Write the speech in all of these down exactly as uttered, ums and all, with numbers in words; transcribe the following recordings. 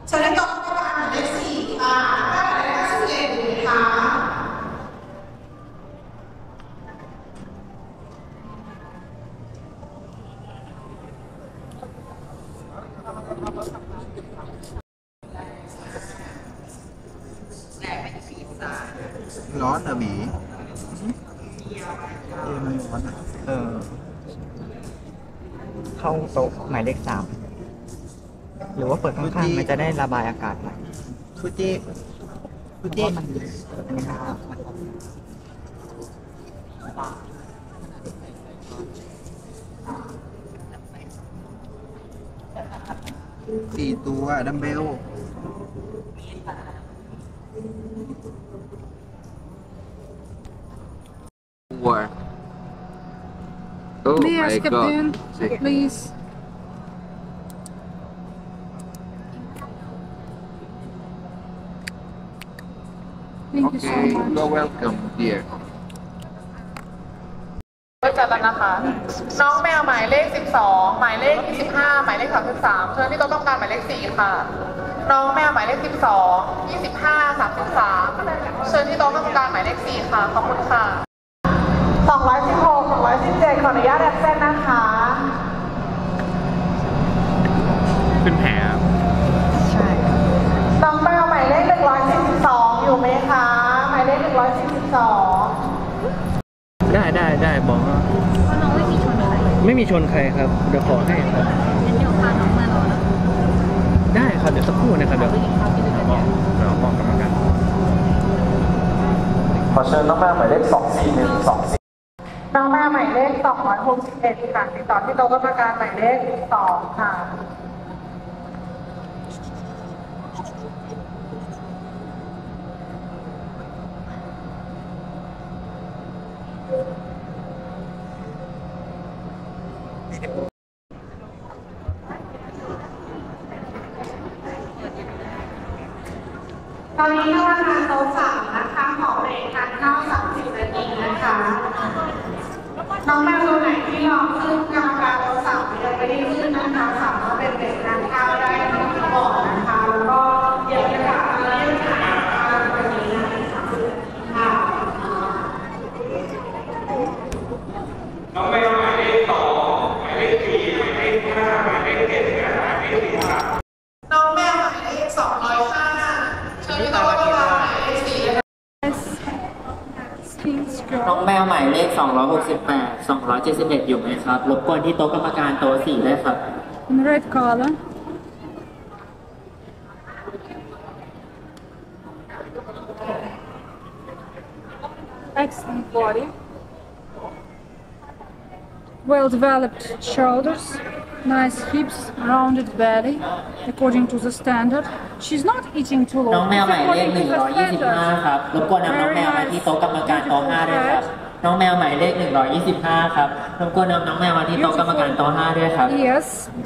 เชิญได้ตรงกลางหมายเลขสี่ค่ะได้หมายเลขสิบเอ็ดนะคะร้อนเหรอบีเออมันร้อนอ่ะเออเข้าโต๊ะหมายเลขสามหรือว่าเปิดข้างๆมันจะได้ระบายอากาศหน่อยฟูจิฟูจิมันไม่น่าสี่ตัวดัมเบล War. Oh Yes, my Captain, god. please. Thank you so Okay, much. you're welcome, dear. ก็จัดแล้วนะคะ น้องแมวหมายเลขสิบสองหมายเลขยี่สิบห้าหมายเลขสามสิบสามเชิญที่โต๊ะกรรมการหมายเลขสี่ค่ะ น้องแมวหมายเลขสิบสองยี่สิบห้าสามสิบสามเชิญที่โต๊ะกรรมการหมายเลขสี่ค่ะขอบคุณค่ะสองร้อยสิบหก สองร้อยสิบเจ็ดขออนุญาตแอดเซนนะคะขึ้นแผลใช่น้องแมวหมายเลขหนึ่งร้อยสี่สิบสองอยู่ไหมคะหมายเลขหนึ่งร้อยสี่สิบสองได้ได้ได้บอกว่าเพราะน้องไม่มีชนใครไม่มีชนใครครับ เดี๋ยวขอให้ครับงั้นเดี๋ยวพาน้องมารอนะได้ครับเดี๋ยวสักครู่นะครับเดี๋ยวบอกเดี๋ยวบอกกรรมการขอเชิญน้องแม่หมายเลขสองสี่หนึ่งสองสี่น้องแมวหมายเลขสองร้อยหกสิบเอ็ดค่ะติดต่อที่โต๊ะกรรมการหมายเลขสองค่ะตอนนี้กรรมการโต๊ะสามนะคะขอเบรกทานข้าวสามสิบนาทีนะคะน้องแมวตัวไหนที่รอขึ้นกรรมการโต๊ะสามยังไม่ได้ขึ้นนะคะสามารถเป็นเบรกทานข้าวได้ที่ก่อนนะคะแล้วก็เดี๋ยวจะกลับมาเล่นทานข้าววันนี้นะคะค่ะน้องแมวหมายเลขสองหมายเลขสี่หมายเลขห้าหมายเลขเจ็ดและหมายเลขสี่ครับน้องแมวหมายเลขสองร้อยห้าเชิญที่โต๊ะกรรมการหมายเลขสี่น้องแมวหมายเลขสองร้อยหกสิบแปด สองร้อยเจ็ดสิบเอ็ดอยู่ไหมครับ รบกวนที่โต๊ะกรรมการโต๊ะสี่ได้ครับ In red color. Excellent body. Well developed shoulders, nice hips, rounded belly, according to the standard. She's not eating too low. น้องแมวหมายเลขหนึ่งร้อยยี่สิบห้าครับ รบกวนนำน้องแมวมาที่โต๊ะกรรมการโต๊ะห้าด้วยครับ น้องแมวหมายเลขหนึ่งร้อยยี่สิบห้าครับ รบกวนนำน้องแมวมาที่โต๊ะกรรมการโต๊ะห้าด้วยครับ Yes.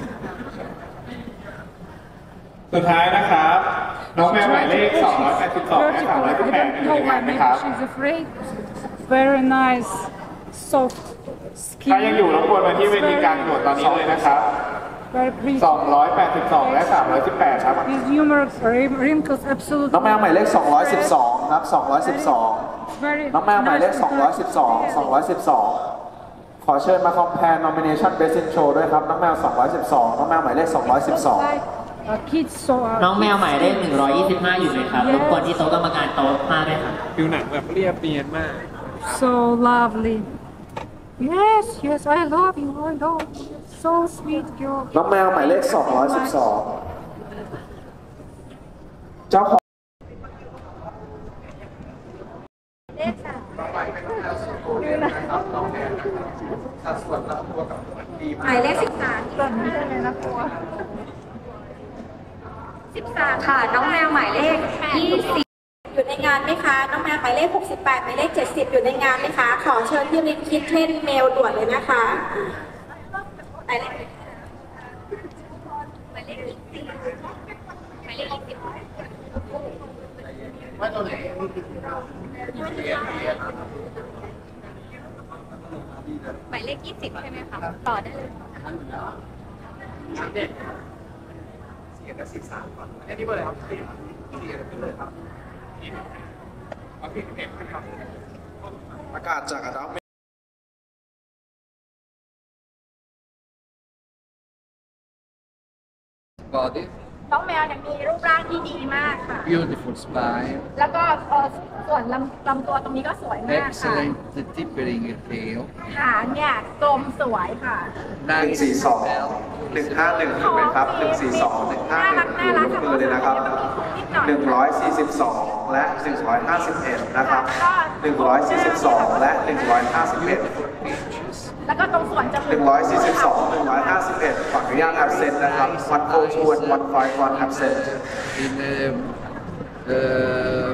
สุดท้ายนะครับ น้องแมวหมายเลขสองร้อยแปดสิบสองและสามร้อยสิบแปดเป็นยังไงไหมครับ She's afraid. Very nice, soft ถ้ายังอยู่ skin. รบกวนมาที่เวทีกลางโดดตอนนี้เลยนะครับ Very pretty. สองร้อยแปดสิบสองและสามร้อยสิบแปดครับ With numerous rim- wrinkles, absolutely. น้องแมวหมายเลขสองร้อยสิบสองครับสองร้อยสิบสอง Very น้องแมวหมายเลข nice สองร้อยสิบสอง สองร้อยสิบสอง ขอเชิญมา compare nomination best in show ด้วยครับ น้องแมวสองร้อยสิบสอง น้องแมวหมายเลขสองร้อยสิบสอง Like, uh, kids, so, uh, น้องแมวหมายเลขหนึ่งร้อยยี่สิบห้าอยู่ไหมครับ รบกวนที่โต๊ะกรรมการโต๊ะห้าด้วยครับผิวหนังแบบเรียบเนียนมาก so lovely. Yes, yes, I love you. I love you. So sweet girl. น้องแมวหมายเลขสองร้อยสิบสอง เจ้าของหมายเลขสิบสามก่อนนี้เลยนะครัวสิบสามค่ะ น้องแมวหมายเลขยี่สิบอยู่ในงานไหมคะ น้องแมวหมายเลขหกสิบแปดหมายเลขเจ็ดสิบอยู่ในงานไหมคะ ขอเชิญที่ลิงคิดเทนเมลด่วนเลยนะคะหมายเลขหมายเลขยี่สิบหมายเลขยี่สิบว่าตัวไหนหมายเลขยี่สิบใช่ไหมคะ ต่อได้เลยสี่กับสี่สามก่อนอันนี้เบอร์อะไรครับสี่สี่กับขึ้นเลยครับโอเคเอ็มครับอากาศจากอะดอม Body, น้องแมวเนี่ยมีรูปร่างที่ดีมากค่ะ beautiful spine, แล้วก็เอ่อส่วนลำลำตัวตรงนี้ก็สวยมากค่ะ excellent tapering tail, หางเนี่ยกลมสวยค่ะหนึ่ง nice สี่สอง smell, หนึ่งห้าหนึ่งถูกไหมครับหนึ่งสี่สองหนึ่งห้าหนึ่งดูยกมือเลยนะครับหนึ่งร้อยสี่สิบสองและหนึ่งร้อยห้าสิบเอ็ดนะครับหนึ่งร้อยสี่สิบสองและหนึ่งร้อยห้าสิบเอ็ด features, แล้วก็ตรงส่วนจมูหนึ่งร้อยสี่สิบสอง หนึ่งร้อยห้าสิบเอ็ดขออนุญาต absent นะครับ one oh two and one five one absent in um, uh,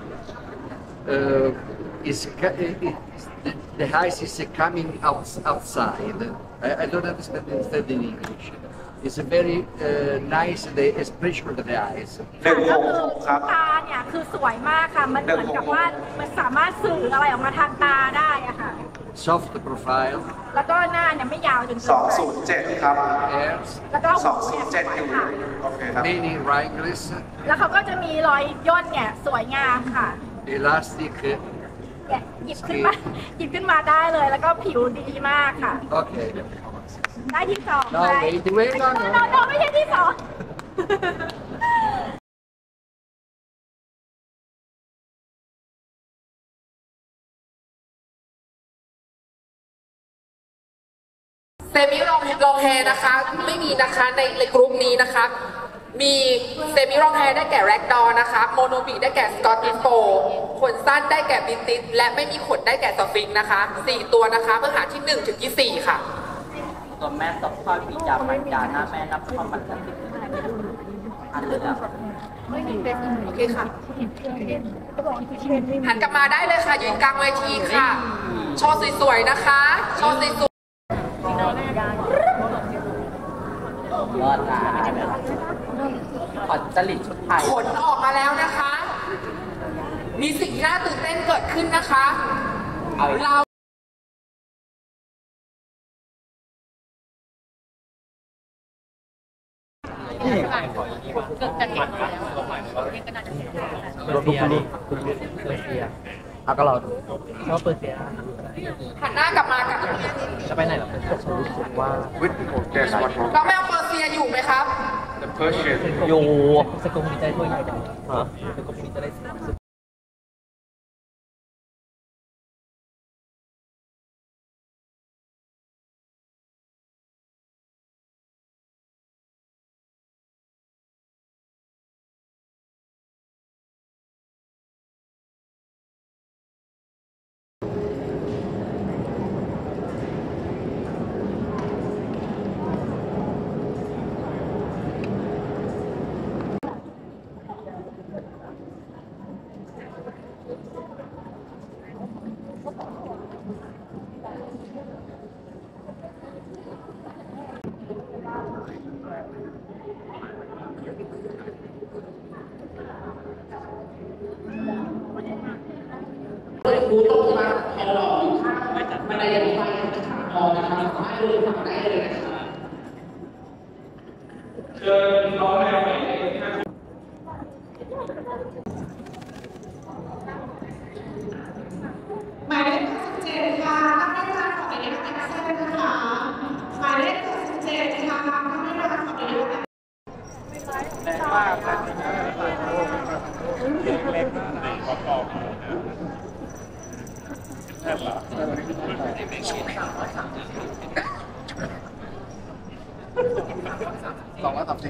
uh, is ca- i- i- the, the eyes is uh, coming out, outside. I, I don't understand instead in English. It's a very uh, nice the expression of the eyes. หนึ่งหก็กคือหกครับตาเนี่ยคือสวยมากค่ะ มันเหมือนกับว่ามันสามารถสื่ออะไรออกมาทางตาได้อะค่ะ Soft profile, แล้วก็หน้าเนี่ยไม่ยาวจนเกินสองไปศูนย์เจ็ดครับ hairs, แล้วก็สหัองวศูเนี่นยย์สเจ็ดวยอยู่ค่ะโอเคครับ many wrinkles, แล้วเขาก็จะมีรอยย่นเนี่ยสวยงามค่ะ elastic. เนี่ยหยิบขึ้นมาหยิบขึ้นมาได้เลย แล้วก็ผิวดีมากค่ะ Okay. ได้ที่สอง No, ไหม wait, wait, no, โน no. โนไม่ใช่ที่สองเซมิลองลองแฮร์นะคะไม่มีนะคะในในกลุ่มนี้นะคะ มีเซมิลองแฮร์ได้แก่แร็กดอนะคะโมโนบิได้แก่สกอตติชโฟขนสั้นได้แก่บินติสและไม่มีขนได้แก่สฟิงค์นะคะสี่ตัวนะคะเพื่อหาที่หนึ่งถึงที่สี่ค่ะตัวแม่ตบข้อปีจามันจาหน้าแม่นับความมันกันอันเลือกโอเคค่ะหันกลับมาได้เลยค่ะยืนกลางเวทีค่ะโชว์สวยๆนะคะโชว์สวยๆรอดตาขอจริตชุดไทยผลออกมาแล้วนะคะ มีสิ่งที่น่าตื่นเต้นเกิดขึ้นนะคะ เรารถบุกลุกเปอร์เซียเอาก็รอดูชอบเปอร์เซียหันหน้ากลับมากันจะไปไหนหรอฉันรู้สึกว่า with there's one more น้องแมวเปอร์เซียอยู่ไหมครับ the Persian อยู่สกุลดีใจด้วยฮะสกุลดีใจได้บูต้องมาแอร์หลอดอยู่ข้างบันไดรถไฟขาออกนะครับสามารถเดินทางได้เลยนะครับเชิญน้องแมวใหม่เลขห้าหมายเลขเจ็ดค่ะถ้าไม่ทันขออนุญาตแอคเซนต์นะคะหมายเลขเจ็ดค่ะถ้าไม่ทันขออนุญาตสองร้อยสามสิบ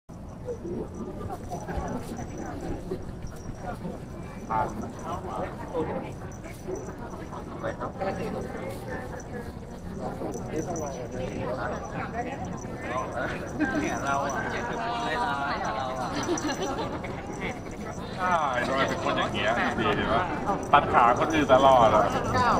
ใช่ทำไมเป็นคนอย่างเงี้ยดีดีวะตัดขาคนอื่นตลอดอ่ะ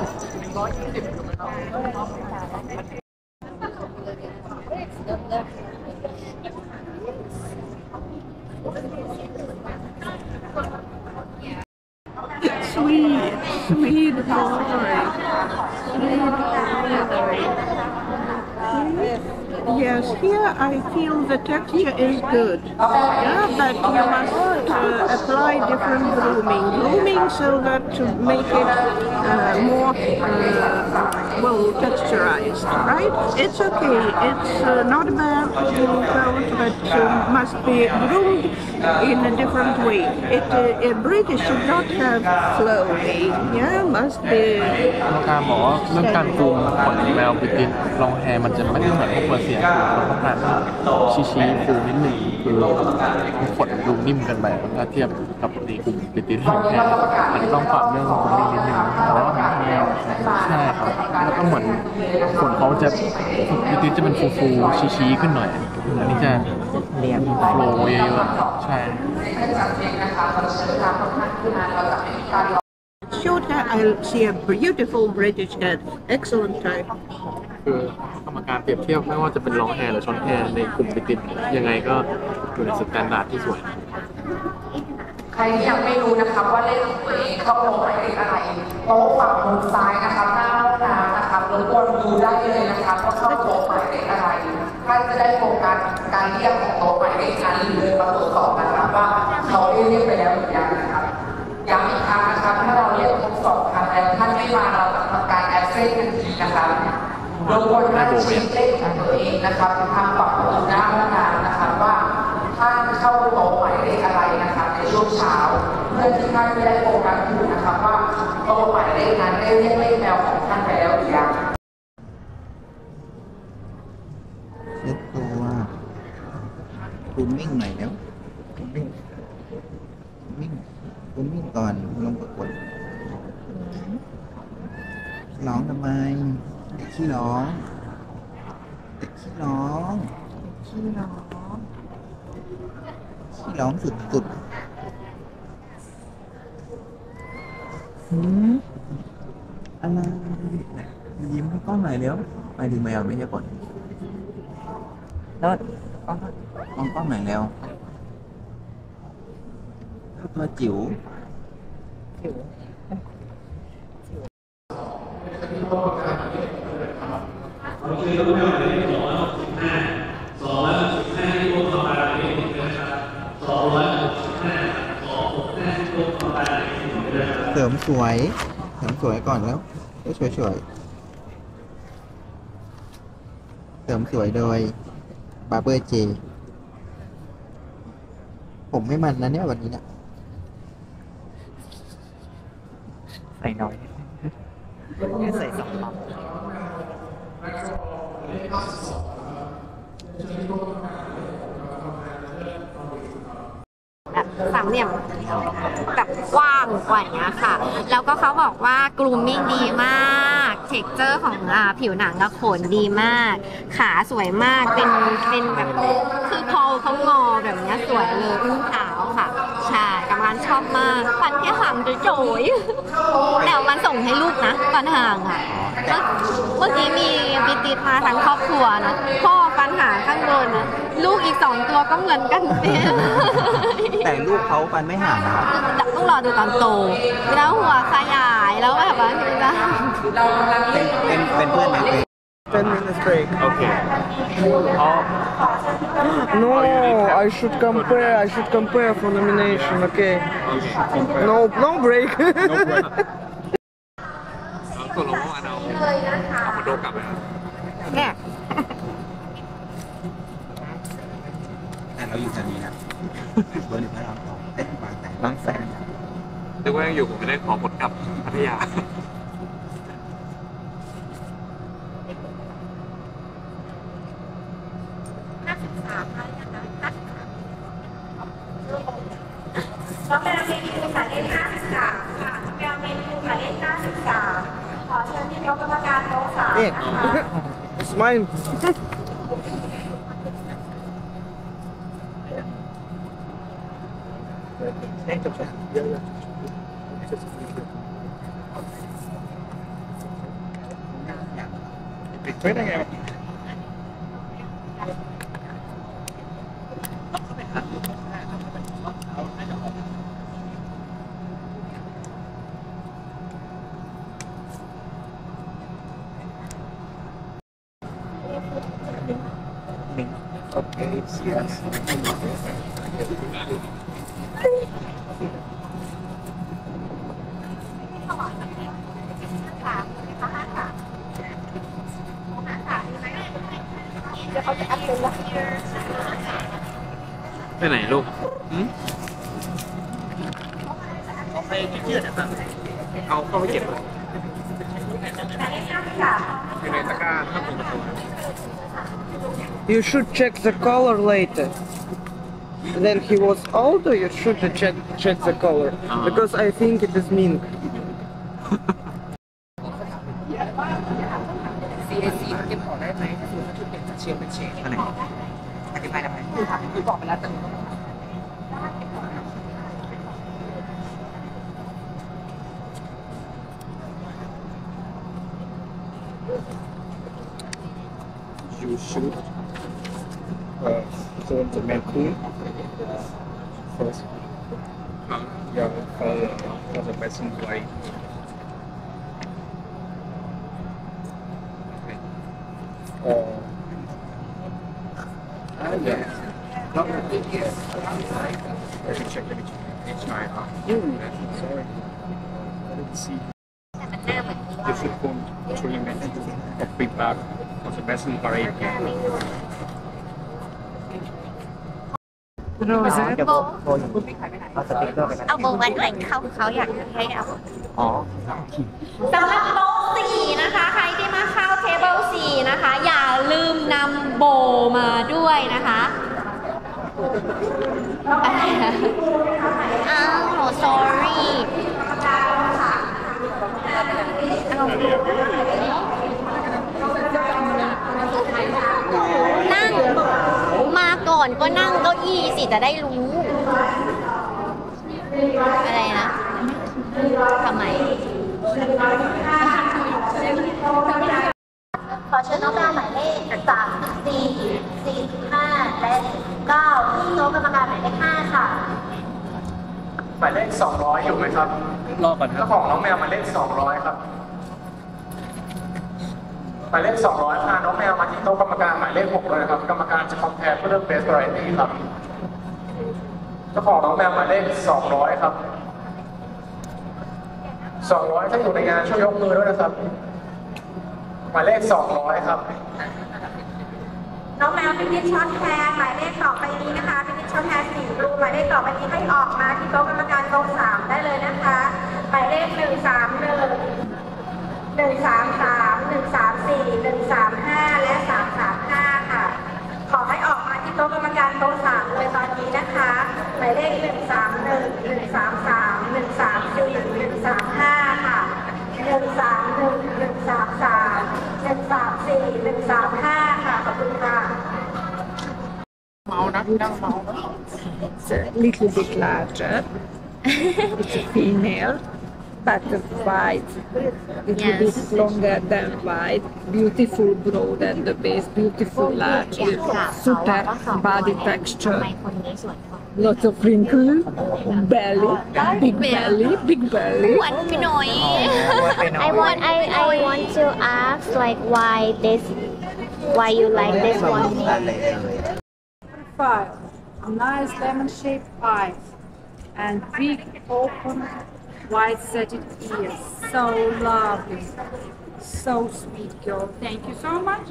Sweet, sweet boy. Sweet boy. Yes, here I feel the texture is good. Yeah, but you must uh, apply different grooming. Grooming so that to make it uh, more uh, well texturized, right? It's okay. It's uh, not bad coat, but uh, must be groomed in a different way. It uh, a British should not have flowing. Yeah, must be. การบอกว่าเรื่องการกรูมขนแมวบริติชลองแฮร์มันจะไม่ได้เหมือนพวกเปอร์เซียคือมันต้องการชี้ชี้ฟูนิดหนึ่งคือขนดูนิ่มกันไปถ้าเทียบกับปกติกลุ่มบริติชลองแฮร์มันจะต้องปรับเรื่องของนิ่มนิดนึงแต่ว่าใช่ครับแล้วก็เหมือนขนเขาจะบริติชจะเป็นฟูฟูชี้ชี้ขึ้นหน่อยอันนี้จะเรียงโฟล์เยอะๆใช่ Short hair, I see a beautiful British head. Excellent type. คือกรรมการเปรียบเทียบไม่ว่าจะเป็นลองแฮร์หรือช็อตแฮร์ในกลุ่มบริติชยังไงก็อยู่ในสแตนดาร์ดที่สวยใครที่ยังไม่รู้นะครับว่าเลขของตัวเองเข้าโต๊ะหมายเลขอะไรโต๊ะฝั่งมุมซ้ายนะครับหน้าห้องน้ำนะครับรบกวนดูได้เลยนะครับว่าเข้าโต๊ะหมายเลขอะไรท่านจะได้โฟกัสการเรียกของโต๊ะหมายเลขนั้นหรือมาตรวจสอบนะครับว่าเขาได้เรียกไปแล้วหรือยังนะครับย้ำอีกครั้งนะครับถ้าเราเรียกครบสองครั้งแล้วท่านไม่มาเราจะทำการแอดเซนทันทีนะครับรบกวนท่านชี้เลขของตัวเองนะครับทางฝั่งประตูหน้าห้องน้ำนะครับว่าท่านเข้าโต๊ะหมายเลขอะไรนะครับในช่วงเช้าเพื่อที่ท่านจะได้โฟกัสอยู่นะครับว่าโต๊ะหมายเลขนั้นได้เรียกเลขแมวของท่านไปแล้วหรือยังเซ็ตตัวคูมิ่งหน่อยแล้วคูมิ่งคูมิ่งคูมิ่งก่อนลงประกวดร้องทำไมเด็กขี้ร้องเด็กขี้ร้องขี้ร้องขี้ร้องสุดๆหืมอะไรยิ้มให้กล้องหน่อยเร็วไปดูแมวไม่ใช่คนแล้วกล้องกล้องกล้องหน่อยแล้วตัวจิ๋วจิ๋วเสริมสวยเสริมสวยก่อนแล้วก็สวยสวยเสริมสวยโดยบาร์เบอร์เจผมไม่มันนะเนี่ยวันนี้เนี่ยใส่น้อยใส่สองลำแบบสามเหลี่ยมแบบกว้างกว่าอย่างเงี้ยค่ะแล้วก็เขาบอกว่ากรูมมิ่งดีมากเท็กเจอร์ของอ่าผิวหนังกับขนดีมากขาสวยมากเป็นเป็นแบบคือพอเขางอแบบเนี้ยสวยเลยอุ้งเท้าค่ะใช่กำลังชอบมากฟันแค่หางโจยๆแต่มันส่งให้ลูกนะฟันห่างอ่ะเมื่อกี้มีบิติดมาทั้งครอบครัวนะพ่อฟันหางข้างบนนะลูกอีกสองตัวก็เหมือนกันเป๊ะแต่ลูกเขาฟันไม่ห่างนะครับต้องรอดูตอนโตแล้วหัวขยายแล้วแบบว่าคือจะเป็นเป็นเพื่อนไหม ten minutes break. Okay. No, I should compare. I should compare for nomination. Okay. No, no break. No break. ตกลงว่าเอาเอาคอนโดกลับไปเนี่ยแต่เราอยู่แถวนี้นะเบอร์หนึ่งให้เราเอ๊ะบางแสนบางแสนนึกว่ายังอยู่ผมไม่ได้ขอผลกลับพัทยาห้าสิบสามนะคะห้าสิบสามน้องแมวเมนูหมายเลขห้าสิบสามค่ะน้องแมวเมนูหมายเลขห้าสิบสามขอเชิญที่ยกกรรมการโต๊ะสามนะคะ It's mine. Okay, yes. ไปไหนลูกเอาไปยืดๆนะครับเอาเข้าไปเก็บเลยอยู่ในตะกร้าข้างบนประตู You should check the color later. Then he was older, you should check check the color. Because I think it is mink. ซี เอ ซี มันเก็บของได้ไหมถ้าสมมติว่าชุดเป็นเชลเป็นเชลอันไหนอธิบายได้ไหมคือบอกไปแล้วแต่ You should uh, turn the Mancoon first. Your color for the best white. Okay. Uh, ah, yeah. Not really, yes. Let me check, let me check. It's my heart. Sorry. I didn't see. You should go to the Mancoon or feedback for the best variety. โรสเดี๋ยวโบโบอยู่เอาสติ๊กเกอร์ไปกันเอาโบวันไหนเขาเขาอยากให้เอาอ๋อสำหรับโต๊ะสี่นะคะ ใครที่มาเข้าเทเบิลสี่นะคะ อย่าลืมนำโบมาด้วยนะคะอ้าว sorry นั่งมาก่อนก็นั่งเก้าอี้สิจะได้รู้ อะไรนะทำไมขอเชิญน้องแมวหมายเลขสามสิบสี่ สี่สิบห้า และเก้าที่โต๊ะกรรมการหมายเลขห้าค่ะหมายเลขสองร้อยอยู่ไหมครับรอก่อนครัเจ้าบของน้องแมวหมายเลขสองร้อยครับหมายเลขสองร้อยพาน้องแมวมาที่โต๊ะกรรมการหมายเลขหกเลยนะครับกรรมการจะคอมแพร์เพื่อเลือกเบส variety ครับเจ้าของน้องแมวหมายเลขสองร้อยครับสองร้อยถ้าอยู่ในงานช่วยยกมือด้วยนะครับหมายเลขสองร้อยครับน้องแมวพินิจช็อตแทนหมายเลขต่อไปนี้นะคะพินิจช็อตแทนสีบลูหมายเลขต่อไปนี้ให้ออกมาที่โต๊ะกรรมการโต๊ะสามได้เลยนะคะหมายเลขหนึ่งสามหนึ่ง หนึ่งสามสาม หนึ่งสามสี่ หนึ่งสามห้า และสามสามห้าค่ะขอให้ออกมาที่โต๊ะกรรมการโต๊ะสามเลยตอนนี้นะคะหมายเลขหนึ่งสามหนึ่ง หนึ่งสามสาม หนึ่งสามสี่ หนึ่งสามห้าค่ะหนึ่งสามหนึ่ง หนึ่งสามสาม หนึ่งสามสี่ หนึ่งสามห้าค่ะขอบคุณค่ะ It's a little bit larger. It's a female, but white, a little bit longer than white. Beautiful broad at the base, beautiful large, super body texture. Lots of wrinkles, belly, big belly, big belly. อ้วนไปหน่อย I want I I want to ask like why this why you like this one Five. Nice lemon-shaped eyes and big open white satin ears. So lovely. So sweet girl. Thank you so much.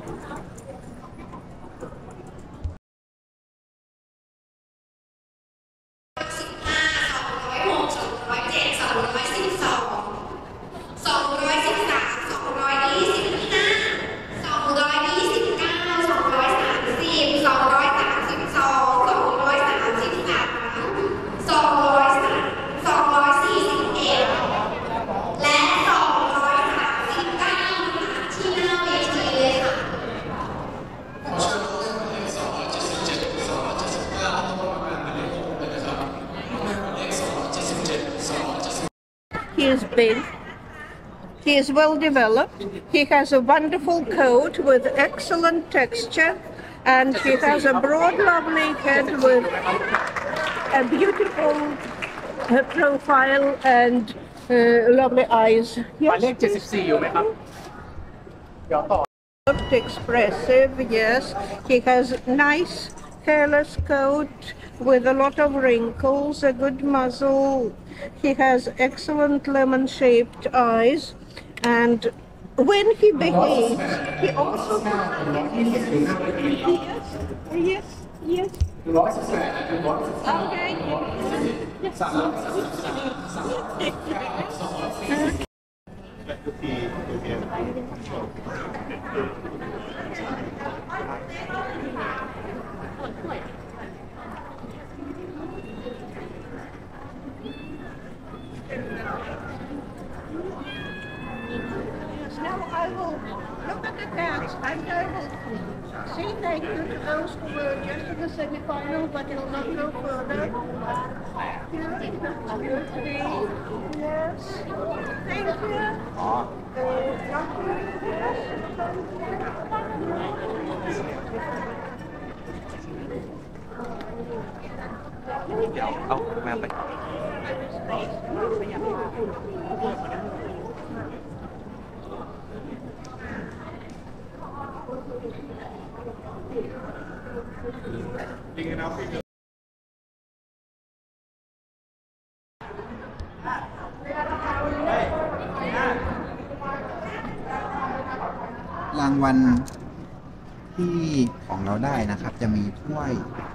He is big. He is well developed. He has a wonderful coat with excellent texture, and he has a broad, lovely head with a beautiful uh, profile and uh, lovely eyes. หมายเลขเจ็ดสิบสี่อยู่ไหมครับเดี๋ยวต่อ quite expressive, yes. He has nice hairless coat with a lot of wrinkles, a good muzzle. He has excellent lemon-shaped eyes, and when he behaves, he also yes, yes, yes. Okay. Now I will look at the cats and I will say thank you to those who were just in the semi-final but will not go further. Yes. Thank you. Uh, เดี๋ยวเอาแมวไป รางวัลที่ของเราได้นะครับจะมีถ้วย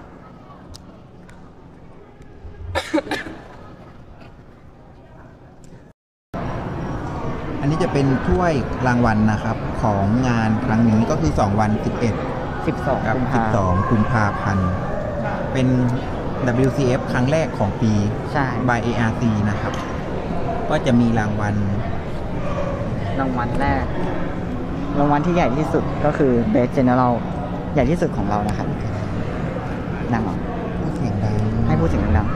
อันนี้จะเป็นถ้วยรางวัลนะครับของงานครั้งนี้ก็คือสองวันสิบเอ็ด สิบสองกับสิบสองกุมภาพันธ์เป็น ดับเบิลยู ซี เอฟ ครั้งแรกของปี by เอ อาร์ ซี นะครับก็จะมีรางวัลรางวัลแรกรางวัลที่ใหญ่ที่สุดก็คือ Best General ใหญ่ที่สุดของเรานะครับดังหรอพูดเสียงดังให้พูดเสียงดัง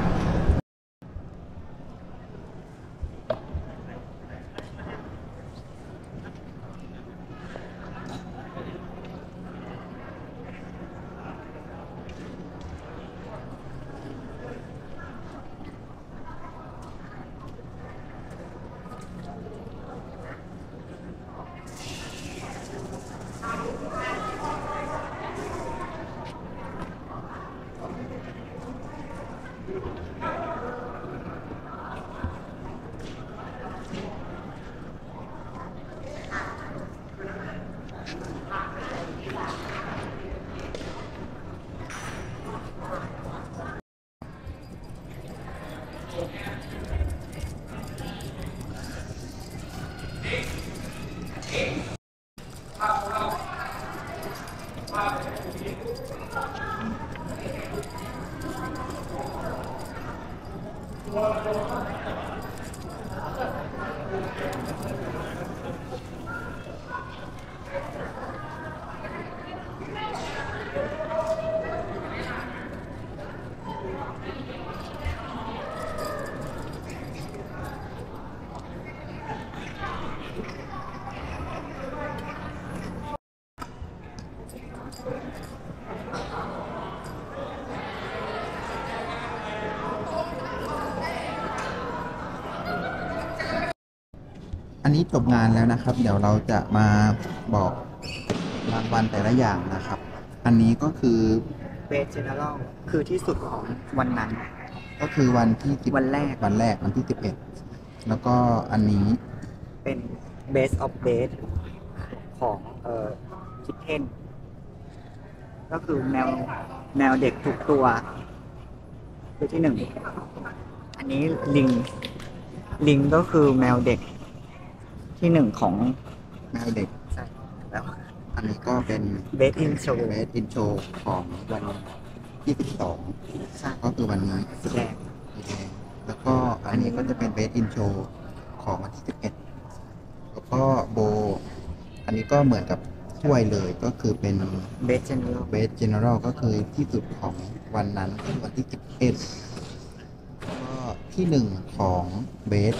อันนี้จบงานแล้วนะครับเดี๋ยวเราจะมาบอกรางวัลแต่ละอย่างนะครับอันนี้ก็คือ Best General คือที่สุดของวันนั้นก็คือวันที่วันแรกวันแรกวันที่สิบเอ็ดแล้วก็อันนี้เป็น Best of Best ของเอ่อคิดเทนก็คือแมวแมวเด็กทุกตัวคือที่หนึ่งอันนี้ลิงลิงก็คือแมวเด็กที่หนึ่งของแมวเด็กใช่แล้วอันนี้ก็เป็น Best in Show Best in Show ของวันที่สิบสองก็คือวันนี้สีแดงสีแดงแล้วก็อันนี้ก็จะเป็น Best in Show ของวันที่สิบเอ็ดแล้วก็โบอันนี้ก็เหมือนกับถ้วยเลยก็คือเป็น Best General Best General ก็คือที่สุดของวันนั้นวันที่สิบเอ็ดก็ที่หนึ่งของ Best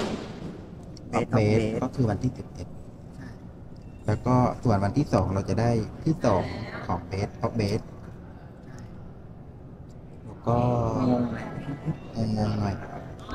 of Best ก็คือวันที่สิบเอ็ดแล้วก็ส่วนวันที่สองเราจะได้ที่สองของ Best of Best แล้วก็งงงๆหน่อย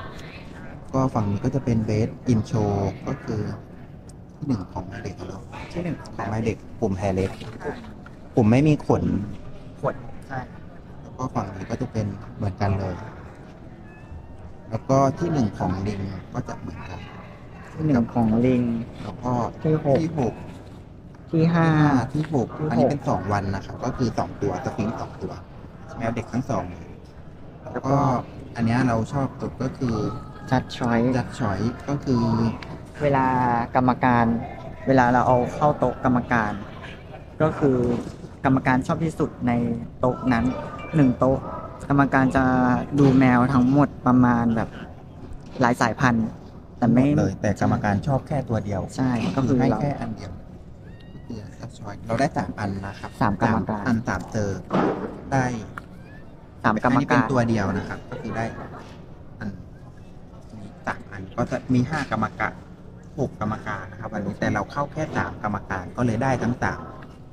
ก็ฝั่งนี้ก็จะเป็น Best in Show ก็คือที่หนึ่งของเด็กของเราที่หนึ่งของไม้เด็กปุ่มแฮร์เล็กปุ่มไม่มีขนขนใช่แล้วก็ฝั่งนี้ก็จะเป็นเหมือนกันเลย แล้วก็ที่หนึ่งของลิงก็จะเหมือนกันที่หนึ่งของลิงแล้วก็ที่หกที่หกที่ห้าที่หกที่หกอันนี้เป็นสองวันนะครับ ก็คือสองตัวสฟิงค์สองตัวแมวเด็กทั้งสองเลยแล้วก็อันเนี้ยเราชอบสุดก็คือจัดชอยจัดชอยก็คือเวลากรรมการ เวลาเราเอาเข้าโต๊ะกรรมการ ก็คือกรรมการชอบที่สุดในโต๊ะนั้นหนึ่งโต๊ะ กรรมการจะดูแมวทั้งหมดประมาณแบบหลายสายพันธุ์ แต่ไม่เลย แต่กรรมการชอบแค่ตัวเดียวใช่ก็คือให้เราแค่อันเดียวก็คือจัดชอยเราได้สามอันนะครับสามกรรมการอันสามเจอได้สามกรรมอันนี้เป็กาน รตัวเดียวนะครับ ก็คือได้อันนี้สามอันก็จะมีห้ากรรมการหกกรรมการนะครับวันนี้แต่เราเข้าแค่สามกรรมการก็เลยได้ทั้งสาม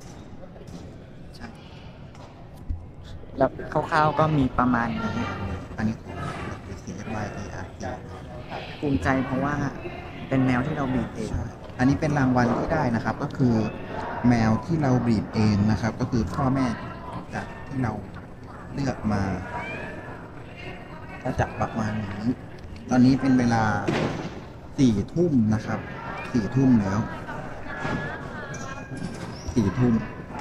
แล้วคร่าวๆก็มีประมาณนี้อันนี้ของ ซี เอฟ วาย เอ อาร์ ทีภูมิใจเพราะว่าเป็นแมวที่เราบีบเองอันนี้เป็นรางวัลที่ได้นะครับ ก็คือแมวที่เราบีบเองนะครับ ก็คือพ่อแม่จากที่เราเลือกมาก็จะประมาณนี้ตอนนี้เป็นเวลาสี่ทุ่มนะครับสี่ทุ่มแล้วสี่ทุ่ม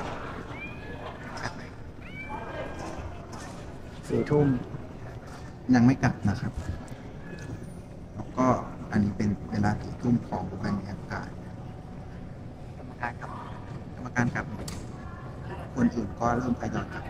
สี่ทุ่มยังไม่กลับนะครับ แล้วก็อันนี้เป็นเวลาสี่ทุ่มของบรรยากาศกรรมการครับกรรมการกลับคนอื่นก็เริ่มทยอยกลับ